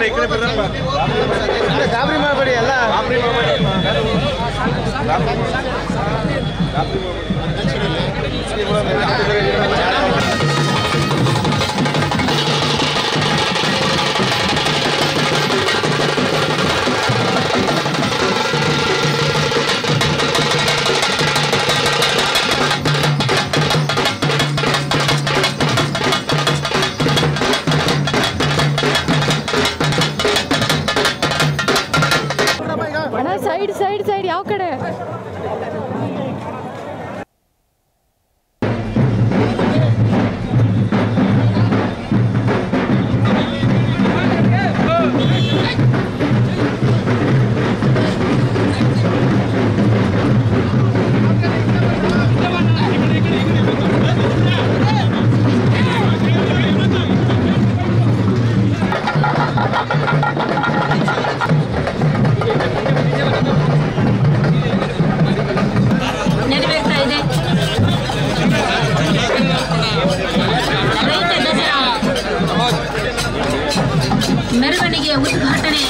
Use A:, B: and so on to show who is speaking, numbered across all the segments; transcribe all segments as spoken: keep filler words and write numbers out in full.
A: ಕಡೆ ಈ ಕಡೆ ಬರ್ರಪ್ಪ. ಗಾಬರಿ ಮಾಡಬೇಡಿ ಎಲ್ಲ. ಗಾಬರಿ ಮಾಡಬೇಡಿ. ಗಾಬರಿ
B: ಸೈಡ್ ಸೈಡ್ ಸೈಡ್ ಯಾವ ಕಡೆ?
C: ಮೆರವಣಿಗೆಯ ಉದ್ಘಾಟನೆ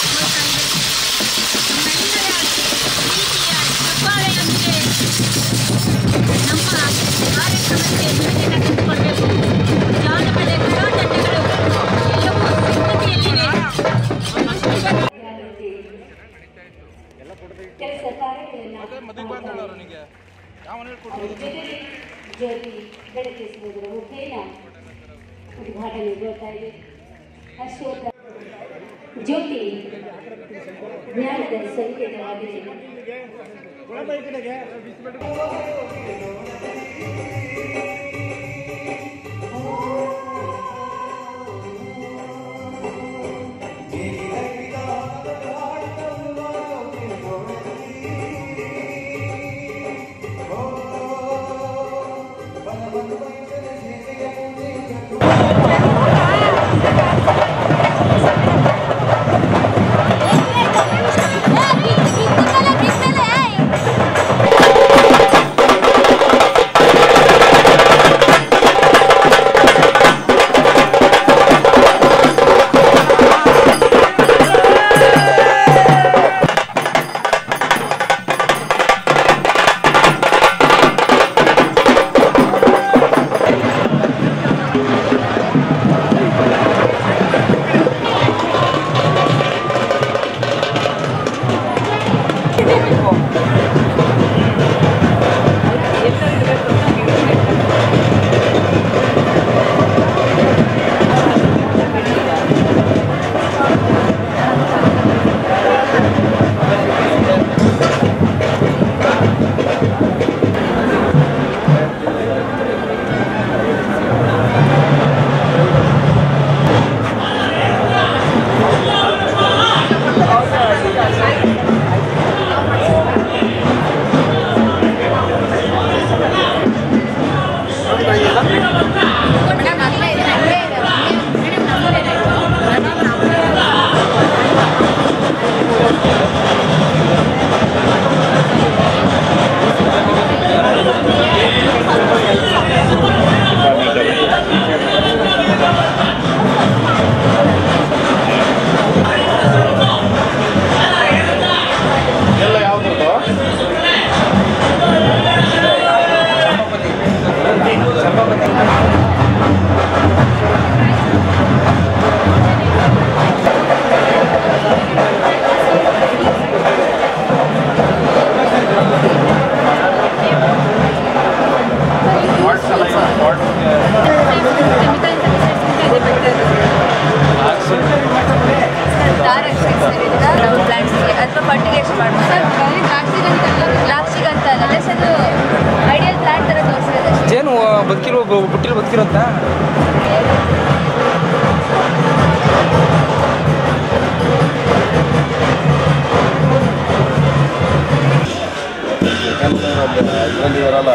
C: ನಮ್ಮ ಕಾರ್ಯಕ್ರಮಕ್ಕೆ ಮೆರುಗನ್ನು ತಂದುಕೊಡಬೇಕು. ಜಾನಪದ ಕಲಾತಂಡಗಳು ಎಲ್ಲವೂ ಸಿದ್ಧತೆಯಲ್ಲಿವೆ.
D: ಕೆಲಸ ಕಾರ್ಯಗಳನ್ನು ಜ್ಯೋತಿ ಬೆಳಕಿಸುವುದರ ಮುಖೇನ ಉದ್ಘಾಟನೆಗೊಳ್ತಾ ಇದೆ. ಅಷ್ಟೋತ್ತ ಜ್ಯೋತಿ ಜ್ಞಾನದ ಸಂಕೇತವಾಗಿದೆ.
A: ಬದುಕಿರೋ ಬುಟ್ಟಿಲು ಬದುಕಿರೋಂತ ಬರಲ್ಲ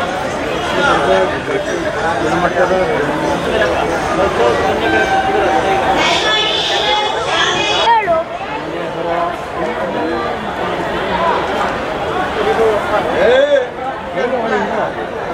E: ಏನು ಮಾಡ್ತಾರೆ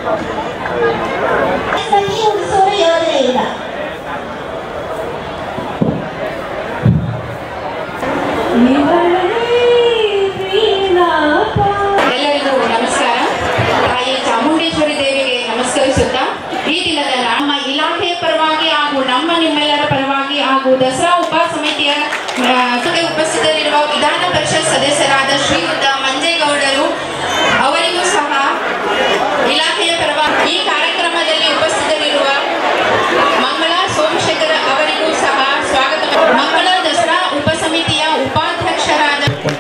B: ಎಲ್ಲರಿಗೂ ನಮಸ್ಕಾರ. ತಾಯಿ ಚಾಮುಂಡೇಶ್ವರಿ ದೇವಿಗೆ ನಮಸ್ಕರಿಸುತ್ತಾ ಈ ದಿನದ ನಮ್ಮ ಇಲಾಖೆಯ ಪರವಾಗಿ ಹಾಗೂ ನಮ್ಮ ನಿಮ್ಮೆಲ್ಲರ ಪರವಾಗಿ ಹಾಗೂ ದಸರಾ ಉಪ ಸಮಿತಿಯ ಉಪಸ್ಥಿತರಿರುವ ವಿಧಾನ ಪರಿಷತ್ ಸದಸ್ಯರಾದ ಶ್ರೀಯುತ ಮಂಜೇಗೌಡರು ಅವರಿಗೂ ಸಹ ಇಲಾಖೆಯ ಪರವಾಗಿ ಈ ಕಾರ್ಯಕ್ರಮದಲ್ಲಿ ಉಪಸ್ಥಿತರಿರುವ ಮಂಗಳ ಸೋಮಶೇಖರ್ ಅವರಿಗೂ ಸಹ ಸ್ವಾಗತ. ಮಂಗಳ ದಸರಾ ಉಪ ಸಮಿತಿಯ ಉಪಾಧ್ಯಕ್ಷರಾದ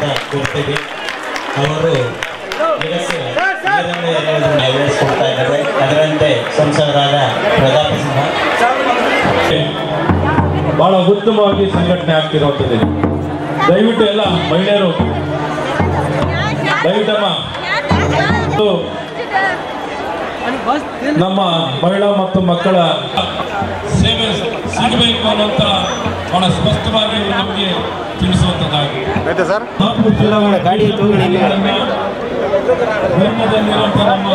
E: ಅವರು ನೆರವೇರಿಸಿಕೊಡ್ತಾ ಇದ್ದಾರೆ. ಅದರಂತೆ ಸಂಸದರಾದ ಪ್ರತಾಪ ಸಿಂಹ
F: ಬಹಳ ಉತ್ತಮವಾಗಿ ಸಂಘಟನೆ ಆಗ್ತಿರುವಂಥದ್ದು. ದಯವಿಟ್ಟು ಎಲ್ಲ ಮಹಿಳೆಯರು ದಯವಿಟ್ಟಮ್ಮ ನಮ್ಮ ಮಹಿಳಾ ಮತ್ತು ಮಕ್ಕಳ ಸೇವೆ ಸಿಗಬೇಕು ಅನ್ನೋಂಥ ಬಹಳ ಸ್ಪಷ್ಟವಾಗಿ ನಮಗೆ ತಿಳಿಸುವಂಥದ್ದಾಗಿ ಧರ್ಮದಲ್ಲಿರುವಂಥ ನಮ್ಮ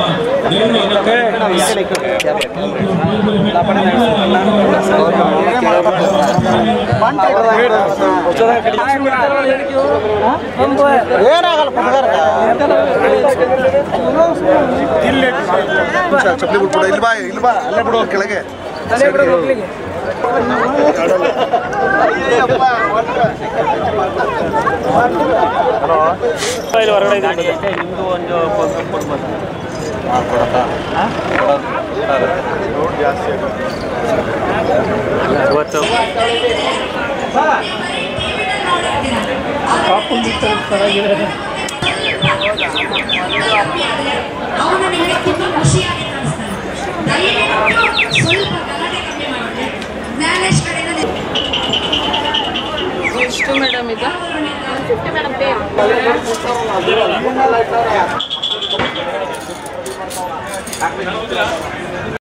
A: ಚಪ್ಪಲಿ ಬಿಟ್ಬಿಡು. ಇಲ್ಲಿ ಬಾ ಇಲ್ಲಿ ಬಾ ಅಲ್ಲೇ ಬಿಡು ಕೆಳಗೆ.
B: ಅವನು ನಿಮಗೆ ತುಂಬಾ ಖುಷಿಯಾಗಿ ಕಾಣಿಸ್ತಾನೆ. ದಯವಿಟ್ಟು ಸ್ವಲ್ಪ ಗಲಾಟೆ ಕಮ್ಮಿ ಮಾಡಿ. ಜ್ಞಾನೇಶ್ ಕಡೆಯಿಂದ ಎಷ್ಟು ಮೇಡಮ್ ಈಗ ಫಿಫ್ಟಿ ಮೇಡಮ್ ಪೇ